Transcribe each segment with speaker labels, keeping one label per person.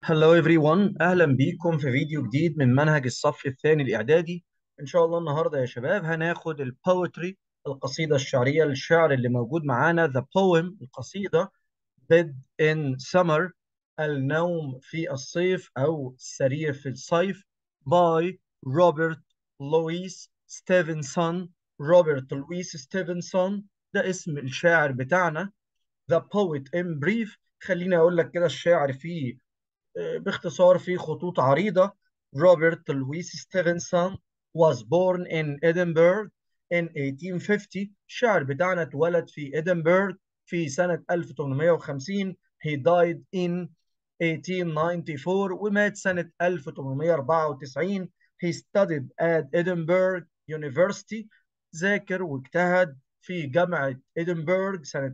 Speaker 1: Hello everyone، أهلا بيكم في فيديو جديد من منهج الصف الثاني الإعدادي. إن شاء الله النهاردة يا شباب هناخد البويتري، القصيدة الشعرية، الشعر اللي موجود معانا. The poem، القصيدة Bed in Summer، النوم في الصيف أو السرير في الصيف، by روبرت لويس ستيفنسون. روبرت لويس ستيفنسون ده اسم الشاعر بتاعنا. The poet in brief، خليني أقول لك كده الشاعر فيه باختصار في خطوط عريضة. روبرت لويس ستيفنسون was born in Edinburgh in 1850. الشاعر بتاعنا اتولد في إدنبرغ في سنة 1850. He died in 1894 ومات سنة 1894. He studied at Edinburgh University. ذاكر واجتهد في جامعة إدنبرغ سنة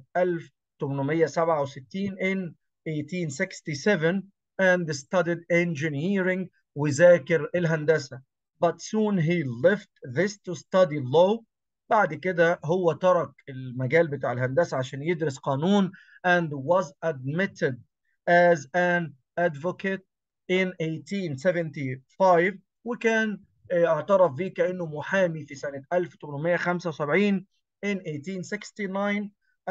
Speaker 1: 1867 in 1867 and studied engineering وذاكر الهندسة. But soon he left this to study law. بعد كده هو ترك المجال بتاع الهندسة عشان يدرس قانون and was admitted as an advocate in 1875. وكان اعترف به كأنه محامي في سنة 1875. In 1869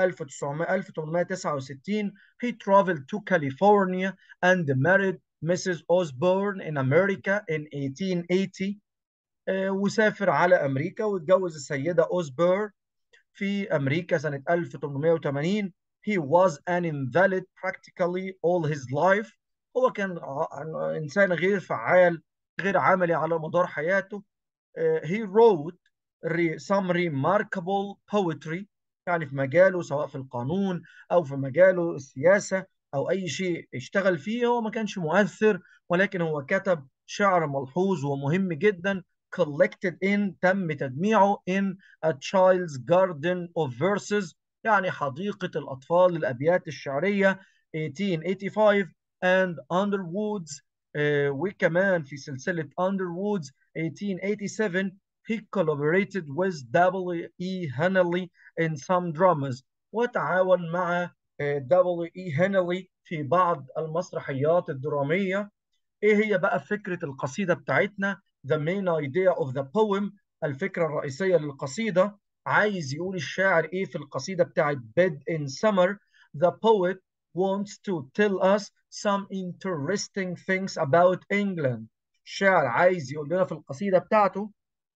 Speaker 1: 1869 he traveled to California and married Mrs. Osborne in America in 1880. وسافر على أمريكا واتجوز السيدة أوزبور في أمريكا سنة 1880. He was an invalid practically all his life. هو كان إنسان غير فعال، غير عملي على مدار حياته. He wrote some remarkable poetry، يعني في مجاله سواء في القانون أو في مجاله السياسة أو أي شيء اشتغل فيه. هو ما كانش مؤثر، ولكن هو كتب شعر ملحوظ ومهم جدا. collected in، تم تجميعه in a child's garden of verses، يعني حديقة الأطفال للأبيات الشعرية 1885 and Underwoods. وكمان في سلسلة Underwoods 1887 he collaborated with W. E. Henley in some dramas. وتعاون مع W. E. Henley في بعض المسرحيات الدرامية. ايه هي بقى فكرة القصيدة بتاعتنا؟ The main idea of the poem، الفكرة الرئيسية للقصيدة. عايز يقول الشاعر ايه في القصيدة بتاعت Bed in Summer؟ The poet wants to tell us some interesting things about England. الشاعر عايز يقول لنا في القصيدة بتاعته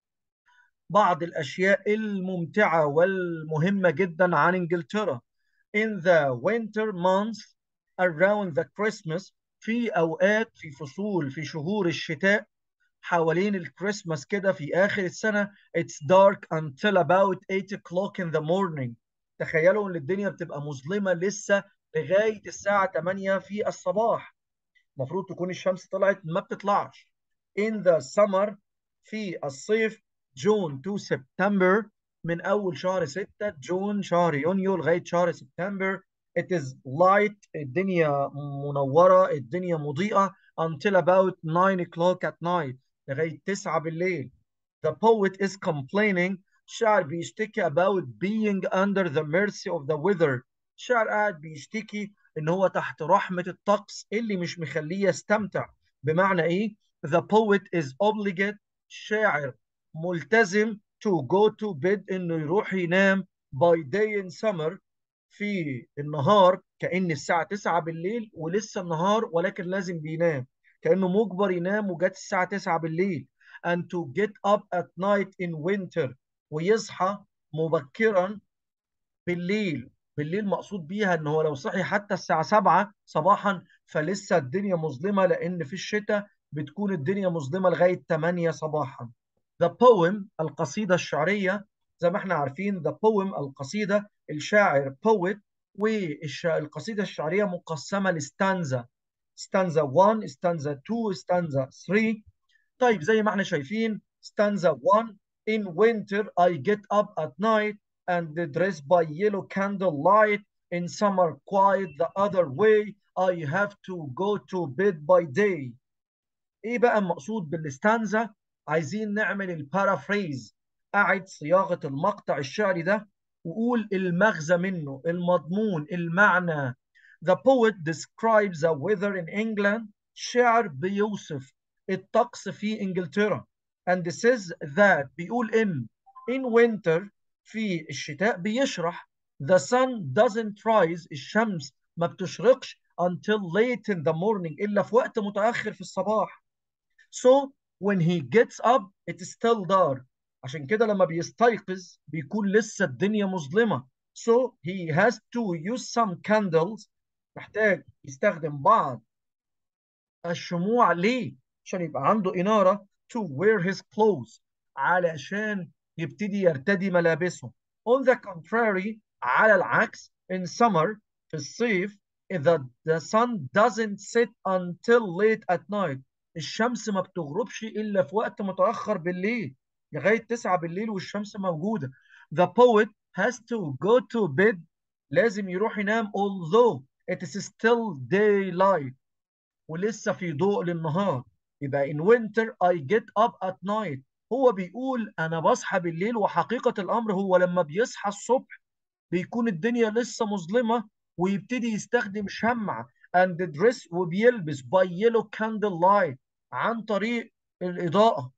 Speaker 1: بعض الأشياء الممتعة والمهمة جدا عن إنجلترا. In the winter months around the Christmas، في أوقات، في فصول، في شهور الشتاء حوالين الكريسماس كده في آخر السنة. It's dark until about 8 o'clock in the morning. تخيلوا إن الدنيا بتبقى مظلمة لسه لغاية الساعة 8 في الصباح. المفروض تكون الشمس طلعت، ما بتطلعش. In the summer، في الصيف، June to September، من أول شهر 6 جون شهر يونيو لغاية شهر سبتمبر. It is light، الدنيا منورة، الدنيا مضيئة until about 9 o'clock at night، لغاية 9 بالليل. The poet is complaining، الشاعر بيشتكي about being under the mercy of the weather. الشاعر قاعد بيشتكي ان هو تحت رحمة الطقس اللي مش مخليه يستمتع. بمعنى ايه؟ The poet is obliged، الشاعر ملتزم to go to bed، انه يروح ينام by day in summer، في النهار، كأن الساعة 9 بالليل ولسه النهار، ولكن لازم بينام، كأنه مجبر ينام وجات الساعة 9 بالليل. and to get up at night in winter، ويصحى مبكرا بالليل. بالليل مقصود بيها ان هو لو صحي حتى الساعة 7 صباحا فلسه الدنيا مظلمة، لان في الشتاء بتكون الدنيا مظلمة لغاية 8 صباحا. The poem، القصيدة الشعرية، زي ما احنا عارفين the poem القصيدة، الشاعر poet، والقصيدة الشعرية مقسمة لستانزا. stanza 1، stanza 2، stanza 3. طيب زي ما احنا شايفين stanza 1: In winter I get up at night and dress by yellow candlelight. In summer quite the other way, I have to go to bed by day. ايه بقى المقصود بالستانزا؟ عايزين نعمل البارافريز، اعد صياغة المقطع الشعري ده وقول المغزى منه، المضمون، المعنى. The poet describes the weather in England. شعر بيوصف الطقس في إنجلترا. and says that بيقول in winter في الشتاء بيشرح the sun doesn't rise الشمس ما بتشرقش until late in the morning إلا في وقت متأخر في الصباح. So when he gets up it's still dark. عشان كده لما بيستيقظ بيكون لسه الدنيا مظلمة. So he has to use some candles. محتاج يستخدم بعض الشموع ليه؟ عشان يبقى عنده إنارة to wear his clothes علشان يبتدي يرتدي ملابسه. On the contrary على العكس in summer في الصيف إذا the sun doesn't set until late at night الشمس ما بتغربش إلا في وقت متأخر بالليل لغاية 9 بالليل والشمس موجودة. The poet has to go to bed لازم يروح ينام although it is still daylight ولسه في ضوء للنهار. يبقى in winter I get up at night هو بيقول أنا بصحى بالليل وحقيقة الأمر هو لما بيصحى الصبح بيكون الدنيا لسه مظلمة ويبتدي يستخدم شمع and dress وبيلبس by yellow candle light عن طريق الإضاءة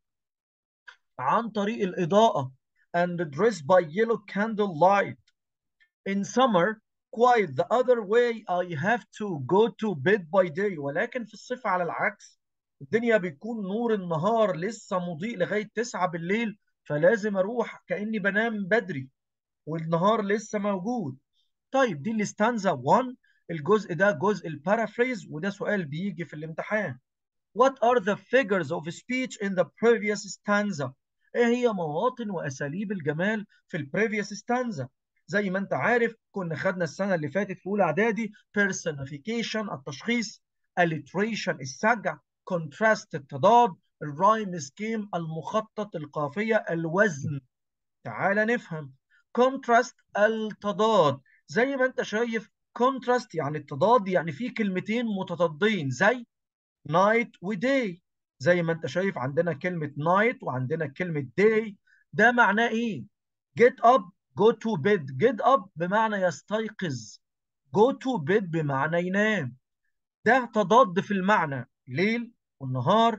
Speaker 1: عن طريق الإضاءة and dress by yellow candle light. In summer quite the other way I have to go to bed by day ولكن في الصيف على العكس الدنيا بيكون نور النهار لسه مضيء لغاية 9 بالليل فلازم أروح كأني بنام بدري والنهار لسه موجود. طيب دي الستانزا 1 الجزء ده جزء البارافريز وده سؤال بيجي في الامتحان. What are the figures of speech in the previous stanza؟ ايه هي مواطن واساليب الجمال في البريفيوس stanza؟ زي ما انت عارف كنا خدنا السنه اللي فاتت في اولى اعدادي personification التشخيص alliteration السجع contrast التضاد الرايم سكيم المخطط القافيه الوزن. تعال نفهم contrast التضاد زي ما انت شايف contrast يعني التضاد يعني في كلمتين متضادين زي night وداي زي ما انت شايف عندنا كلمة night وعندنا كلمة day ده معناه ايه؟ get up go to bed get up بمعنى يستيقظ go to bed بمعنى ينام. ده تضاد في المعنى ليل والنهار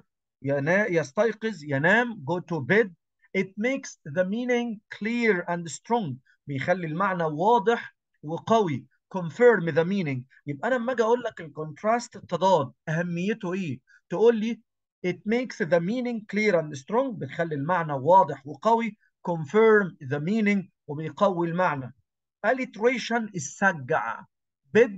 Speaker 1: يستيقظ ينام go to bed. It makes the meaning clear and strong بيخلي المعنى واضح وقوي confirm the meaning. يبقى انا لما اجي اقول لك الكونتراست التضاد اهميته ايه تقول لي it makes the meaning clear and strong بتخلي المعنى واضح وقوي confirm the meaning وبيقوي المعنى. alliteration السجع bed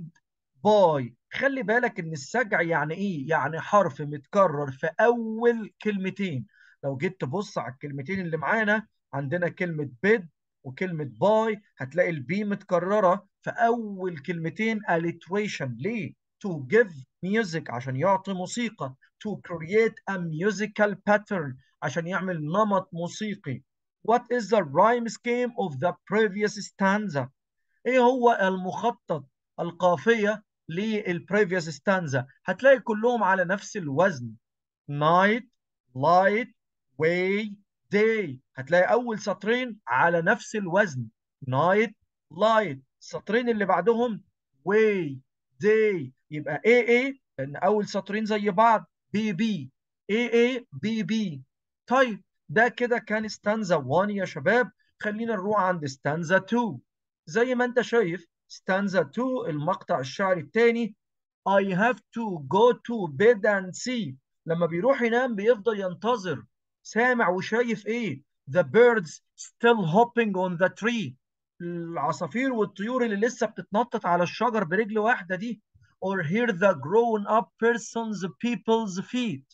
Speaker 1: باي خلي بالك ان السجع يعني ايه يعني حرف متكرر في اول كلمتين. لو جيت تبص على الكلمتين اللي معانا عندنا كلمة بيد وكلمة باي هتلاقي البي متكررة في اول كلمتين alliteration ليه to give music عشان يعطي موسيقى to create a musical pattern عشان يعمل نمط موسيقي. What is the rhyme scheme of the previous stanza؟ ايه هو المخطط القافية للبريفيوس ستانزا؟ هتلاقي كلهم على نفس الوزن night light way day هتلاقي أول سطرين على نفس الوزن night light السطرين اللي بعدهم way day يبقى AA لأن أول سطرين زي بعض BB AA BB. طيب ده كده كان ستانزا 1 يا شباب. خلينا نروح عند ستانزا 2. زي ما انت شايف ستانزا 2 المقطع الشعري الثاني I have to go to bed and see لما بيروح ينام بيفضل ينتظر سامع وشايف ايه the birds still hopping on the tree العصافير والطيور اللي لسه بتتنطط على الشجر برجل واحدة دي or hear the grown up person's people's feet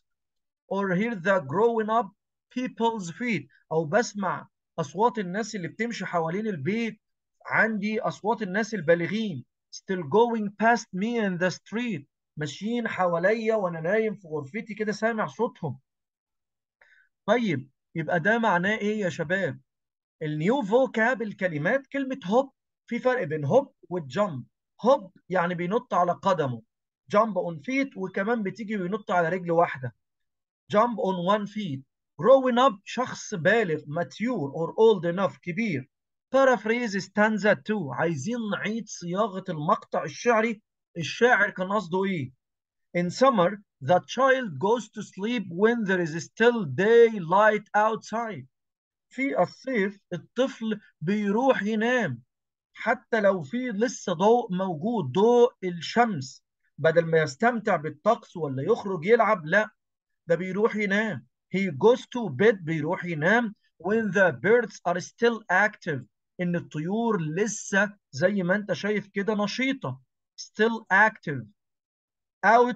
Speaker 1: or hear the growing up people's feet او بسمع اصوات الناس اللي بتمشي حوالين البيت عندي اصوات الناس البالغين still going past me in the street ماشيين حواليا وانا نايم في غرفتي كده سامع صوتهم. طيب يبقى ده معناه ايه يا شباب؟ النيو فوكاب الكلمات كلمة هوب في فرق بين هوب والجامب. هوب يعني بينط على قدمه جامب اون فيت وكمان بتيجي وينط على رجل واحدة jump on one feet. growing up شخص بالغ mature or old enough كبير. paraphrase stanza 2 عايزين نعيد صياغة المقطع الشعري الشاعر كان قصده ايه؟ In summer, the child goes to sleep when there is still daylight outside. في الصيف الطفل بيروح ينام حتى لو في لسه ضوء موجود، ضوء الشمس، بدل ما يستمتع بالطقس ولا يخرج يلعب، لا، ده بيروح ينام. He goes to bed، بيروح ينام when the birds are still active، إن الطيور لسه زي ما أنت شايف كده نشيطة. still active. out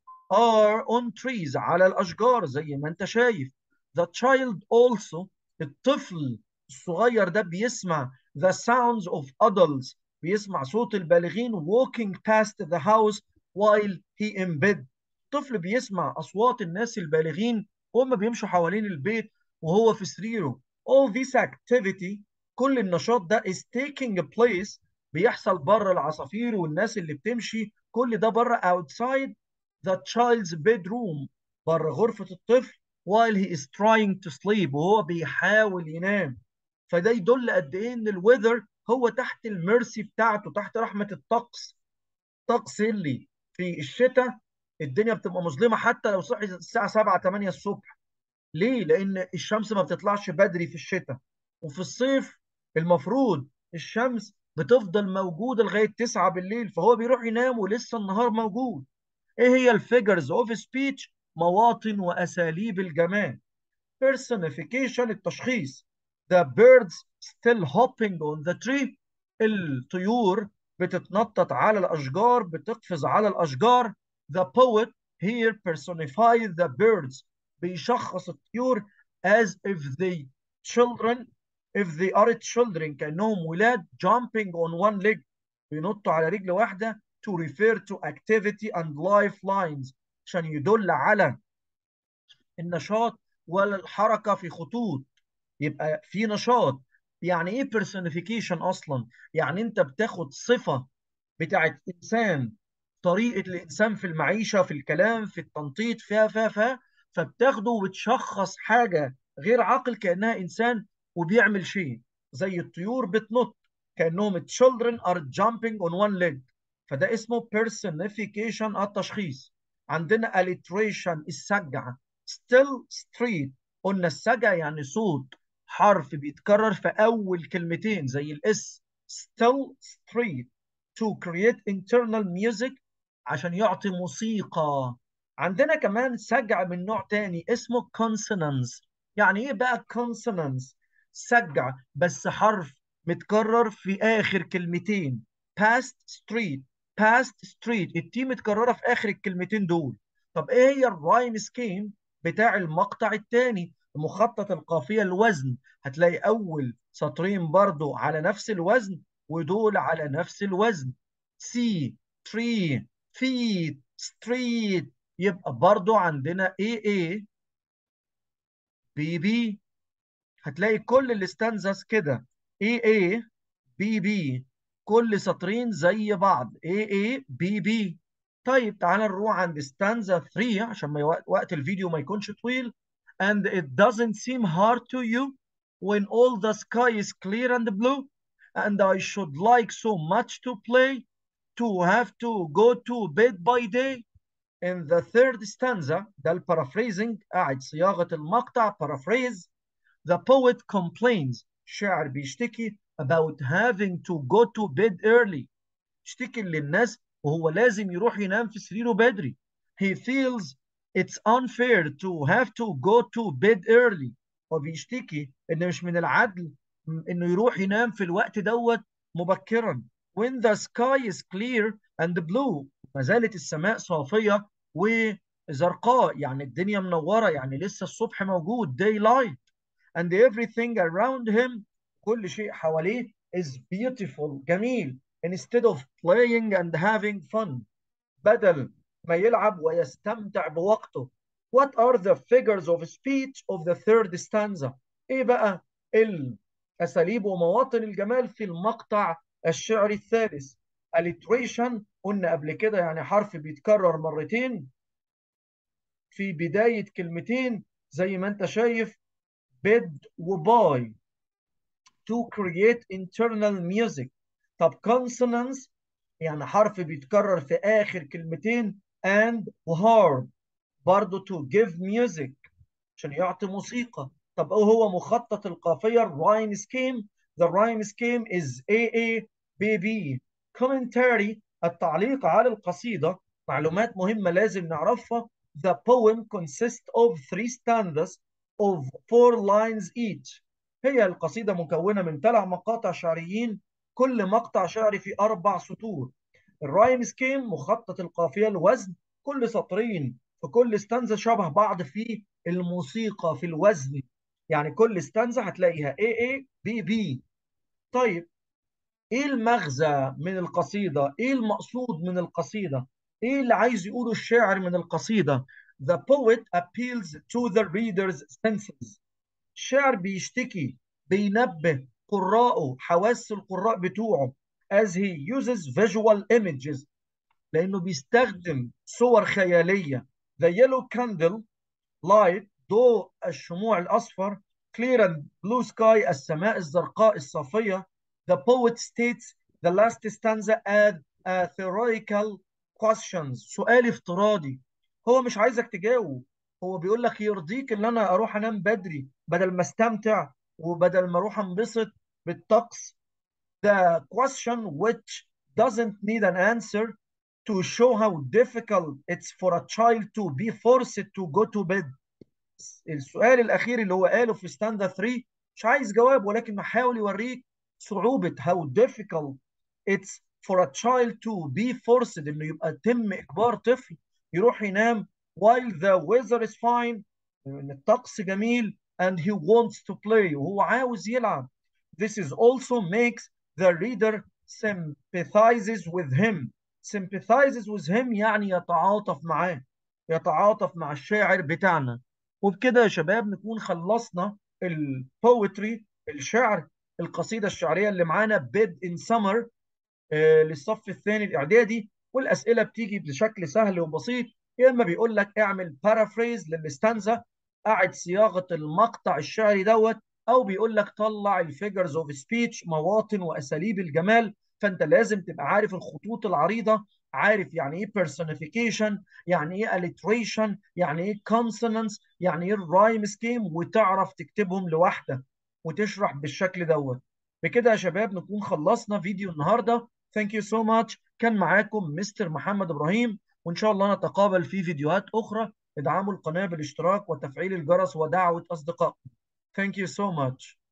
Speaker 1: are on trees، على الأشجار زي ما أنت شايف. The child also، الطفل الصغير ده بيسمع the sounds of adults، بيسمع صوت البالغين walking past the house while he in bed. الطفل بيسمع أصوات الناس البالغين وهم بيمشوا حوالين البيت وهو في سريره. All this activity، كل النشاط ده is taking place، بيحصل بره العصافير والناس اللي بتمشي، كل ده بره outside the child's bedroom، بره غرفة الطفل while he is trying to sleep، وهو بيحاول ينام. فده يدل قد ايه ان الويذر هو تحت الميرسي بتاعته، تحت رحمة الطقس. طقس اللي في الشتاء الدنيا بتبقى مظلمة حتى لو صحي الساعة 7 8 الصبح. ليه؟ لأن الشمس ما بتطلعش بدري في الشتاء. وفي الصيف المفروض الشمس بتفضل موجودة لغاية 9 بالليل، فهو بيروح ينام ولسه النهار موجود. ايه هي الفيجرز اوف سبيتش؟ مواطن واساليب الجمال. personification، التشخيص. the birds still hopping on the tree، الطيور بتتنطط على الاشجار، بتقفز على الاشجار. the poet here personifies the birds، بيشخص الطيور as if they children if they are children، كأنهم ولاد jumping on one leg، بينطوا على رجل واحدة to refer to activity and lifelines، عشان يدل على النشاط ولا الحركة في خطوط، يبقى في نشاط. يعني ايه personification اصلا؟ يعني انت بتاخد صفة بتاعت انسان، طريقة الانسان في المعيشة، في الكلام، في التنطيط، فبتاخده وبتشخص حاجة غير عاقل كأنها انسان وبيعمل شيء. زي الطيور بتنط كأنهم children are jumping on one leg، فده اسمه personification، التشخيص. عندنا alliteration، السجع. still street، قلنا السجع يعني صوت حرف بيتكرر في أول كلمتين زي الاس. still street to create internal music، عشان يعطي موسيقى. عندنا كمان سجع من نوع تاني اسمه consonants. يعني ايه بقى consonants؟ سجع بس حرف متكرر في آخر كلمتين. past street، past street، التي متكررة في آخر الكلمتين دول. طب ايه هي الرايم سكيم بتاع المقطع الثاني؟ مخطط القافية، الوزن، هتلاقي أول سطرين برضو على نفس الوزن ودول على نفس الوزن. سي، تري، فيت، ستريت، يبقى برضو عندنا اي بي بي. هتلاقي كل الاستانزاس كده اي بي بي، كل سطرين زي بعض اي بي بي. طيب تعال نروح عند ستانزا 3 عشان ما وقت الفيديو ما يكونش طويل. and it doesn't seem hard to you when all the sky is clear and blue and I should like so much to play to have to go to bed by day. In the third stanza، ده البارافريزنج، قاعد صياغة المقطع paraphrase. The poet complains، الشاعر بيشتكي about having to go to bed early، اشتكي للناس وهو لازم يروح ينام في سريره بدري. He feels it's unfair to have to go to bed early، هو بيشتكي ان مش من العدل انه يروح ينام في الوقت دوت مبكرا. When the sky is clear and blue، ما زالت السماء صافية وزرقاء، يعني الدنيا منورة، يعني لسه الصبح موجود daylight. and everything around him، كل شيء حواليه is beautiful، جميل. instead of playing and having fun، بدل ما يلعب ويستمتع بوقته. what are the figures of speech of the third stanza؟ ايه بقى الاساليب ومواطن الجمال في المقطع الشعري الثالث؟ alliteration، قلنا قبل كده يعني حرف بيتكرر مرتين في بداية كلمتين زي ما انت شايف bed وباي to create internal music. طب consonants يعني حرف بيتكرر في آخر كلمتين and hard برضه to give music عشان يعطي موسيقى. طب ايه هو مخطط القافية الرايم سكيم؟ The rhyme scheme is AA BB. Commentary التعليق على القصيدة. معلومات مهمة لازم نعرفها. The poem consists of 3 stanzas of 4 lines each. هي القصيدة مكونة من 3 مقاطع شعريين، كل مقطع شعري فيه 4 سطور. الرايم سكيم مخطط القافية الوزن، كل سطرين في كل ستانزا شبه بعض في الموسيقى في الوزن، يعني كل ستانزا هتلاقيها A A B B. طيب ايه المغزى من القصيدة؟ ايه المقصود من القصيدة؟ ايه اللي عايز يقوله الشاعر من القصيدة؟ The poet appeals to the reader's senses. الشاعر بيشتكي، بينبه قراءه، حواس القراء بتوعه as he uses visual images لأنه بيستخدم صور خيالية. The yellow candle light ضوء الشموع الأصفر. clear and blue sky السماء الزرقاء الصافية. The poet states the last stanza as a theoretical questions سؤال افتراضي. هو مش عايزك تجاوب، هو بيقول لك يرضيك ان انا اروح انام بدري بدل ما استمتع وبدل ما اروح انبسط بالطقس. The question which doesn't need an answer to show how difficult it's for a child to be forced to go to bed. السؤال الأخير اللي هو قاله في ستاندا 3 مش عايز جواب، ولكن بحاول يوريك صعوبة how difficult it's for a child to be forced إنه يبقى تم إجبار طفل يروح ينام while the weather is fine إن الطقس جميل and he wants to play وهو عاوز يلعب. This is also makes the reader sympathizes with him. sympathizes with him يعني يتعاطف معاه، يتعاطف مع الشاعر بتاعنا. وبكده يا شباب نكون خلصنا البويتري الشعر، القصيدة الشعرية اللي معانا بيد ان سمر للصف الثاني الإعدادي. والأسئلة بتيجي بشكل سهل وبسيط، يا إما بيقول لك اعمل بارافريز للاستانزا، أعد صياغة المقطع الشعري دوت، أو بيقول لك طلع الفيجرز اوف سبيتش مواطن وأساليب الجمال. فأنت لازم تبقى عارف الخطوط العريضة، عارف يعني إيه personification، يعني إيه alliteration، يعني إيه consonants، يعني إيه الرايم سكيم، وتعرف تكتبهم لوحدك وتشرح بالشكل دوت. بكده يا شباب نكون خلصنا فيديو النهارده. Thank you so much. كان معاكم مستر محمد إبراهيم، وإن شاء الله نتقابل في فيديوهات أخرى. ادعموا القناة بالاشتراك وتفعيل الجرس ودعوة أصدقائكم. Thank you so much.